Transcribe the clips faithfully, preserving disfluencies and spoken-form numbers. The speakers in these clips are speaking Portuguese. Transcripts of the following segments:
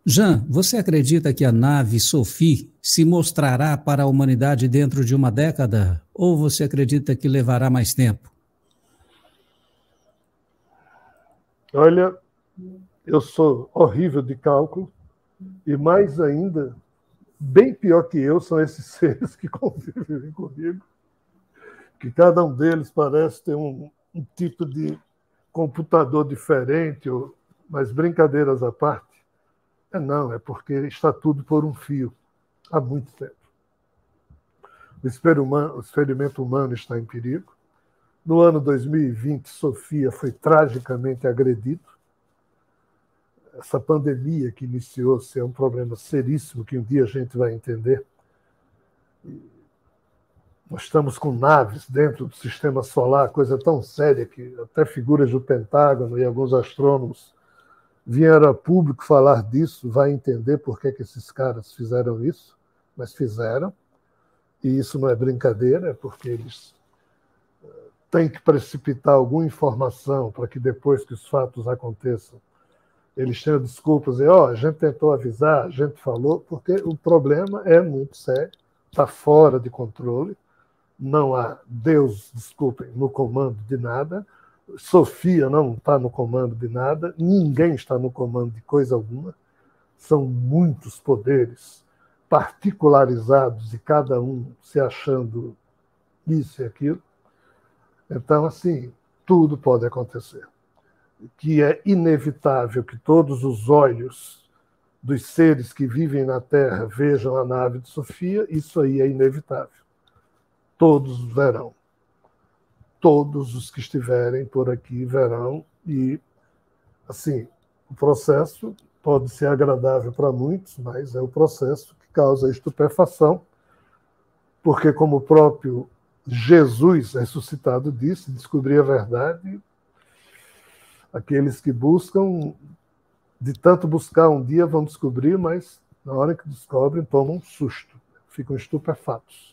Jean, você acredita que a nave Sophie se mostrará para a humanidade dentro de uma década? Ou você acredita que levará mais tempo? Olha, eu sou horrível de cálculo e, mais ainda, bem pior que eu são esses seres que convivem comigo, que cada um deles parece ter um, um tipo de computador diferente, ou, mas brincadeiras à parte, é não, é porque está tudo por um fio há muito tempo. O experimento humano está em perigo. No ano dois mil e vinte, Sofia foi tragicamente agredido. Essa pandemia que iniciou-se é um problema seríssimo que um dia a gente vai entender. Nós estamos com naves dentro do sistema solar, coisa tão séria que até figuras do Pentágono e alguns astrônomos vieram a público falar disso, vai entender por que, que esses caras fizeram isso, mas fizeram. E isso não é brincadeira, é porque eles têm que precipitar alguma informação para que depois que os fatos aconteçam, eles tenham desculpas e, ó, oh, a gente tentou avisar, a gente falou, porque o problema é muito sério, está fora de controle, não há Deus, desculpem, no comando de nada, Sofia não está no comando de nada, ninguém está no comando de coisa alguma, são muitos poderes particularizados e cada um se achando isso e aquilo. Então, assim, tudo pode acontecer. Que é inevitável que todos os olhos dos seres que vivem na Terra vejam a nave de Sofia, isso aí é inevitável. Todos verão. Todos os que estiverem por aqui verão e, assim, o processo pode ser agradável para muitos, mas é o processo que causa estupefação, porque como o próprio Jesus ressuscitado disse, descobrir a verdade, aqueles que buscam, de tanto buscar um dia vão descobrir, mas na hora que descobrem tomam um susto, ficam estupefatos.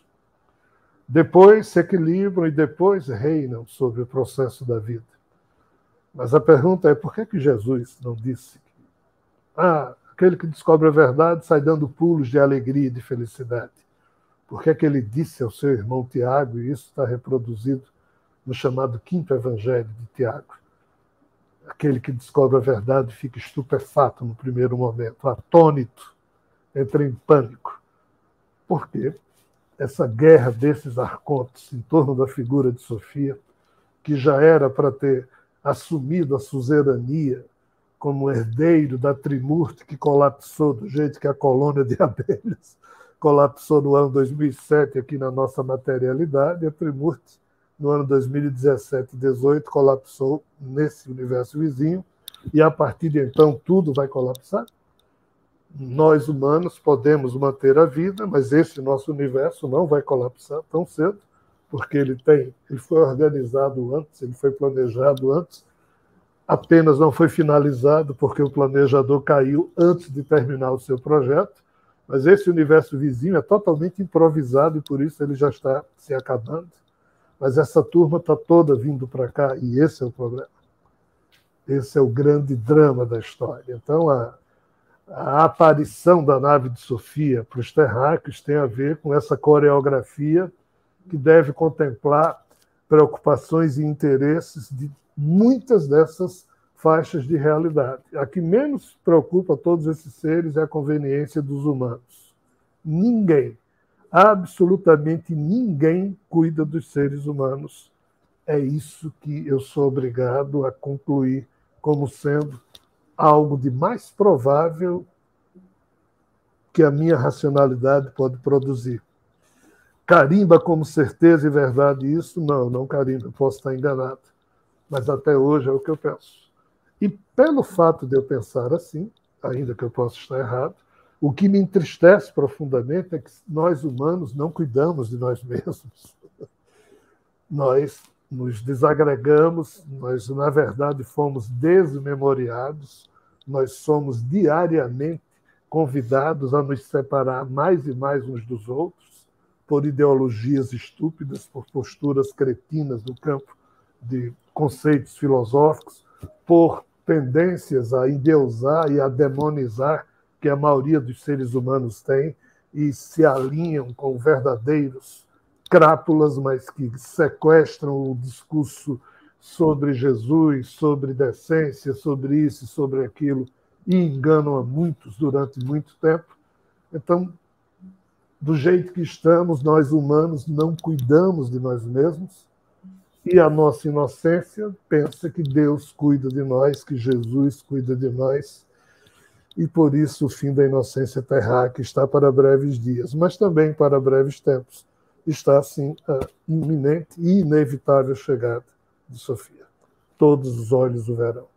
Depois se equilibram e depois reinam sobre o processo da vida. Mas a pergunta é, por que que Jesus não disse que ah, aquele que descobre a verdade sai dando pulos de alegria e de felicidade? Por que que ele disse ao seu irmão Tiago, e isso está reproduzido no chamado Quinto Evangelho de Tiago, aquele que descobre a verdade fica estupefato no primeiro momento, atônito, entra em pânico. Por quê? Essa guerra desses arcontes em torno da figura de Sofia, que já era para ter assumido a suzerania como herdeiro da Trimurti, que colapsou do jeito que a colônia de abelhas colapsou no ano dois mil e sete aqui na nossa materialidade, e a Trimurti, no ano dois mil e dezessete e dois mil e dezoito, colapsou nesse universo vizinho, e a partir de então tudo vai colapsar. Nós, humanos, podemos manter a vida, mas esse nosso universo não vai colapsar tão cedo, porque ele tem, ele foi organizado antes, ele foi planejado antes, apenas não foi finalizado porque o planejador caiu antes de terminar o seu projeto, mas esse universo vizinho é totalmente improvisado e por isso ele já está se acabando. Mas essa turma está toda vindo para cá e esse é o problema. Esse é o grande drama da história. Então, a, a aparição da nave de Sofia para os terráqueos tem a ver com essa coreografia que deve contemplar preocupações e interesses de muitas dessas faixas de realidade. A que menos preocupa todos esses seres é a conveniência dos humanos. Ninguém, absolutamente ninguém cuida dos seres humanos. É isso que eu sou obrigado a concluir como sendo algo de mais provável que a minha racionalidade pode produzir. Carimba como certeza e verdade isso? Não, não carimba, posso estar enganado. Mas até hoje é o que eu penso. E pelo fato de eu pensar assim, ainda que eu possa estar errado, o que me entristece profundamente é que nós humanos não cuidamos de nós mesmos. Nós nos desagregamos, nós, na verdade, fomos desmemoriados, nós somos diariamente convidados a nos separar mais e mais uns dos outros por ideologias estúpidas, por posturas cretinas no campo de conceitos filosóficos, por tendências a endeusar e a demonizar que a maioria dos seres humanos tem e se alinham com verdadeiros crápulas, mas que sequestram o discurso sobre Jesus, sobre decência, sobre isso e sobre aquilo, e enganam a muitos durante muito tempo. Então, do jeito que estamos, nós humanos não cuidamos de nós mesmos, e a nossa inocência pensa que Deus cuida de nós, que Jesus cuida de nós, e por isso o fim da inocência terráquea está para breves dias, mas também para breves tempos. Está, assim, a iminente e inevitável chegada de Sofia. Todos os olhos o verão.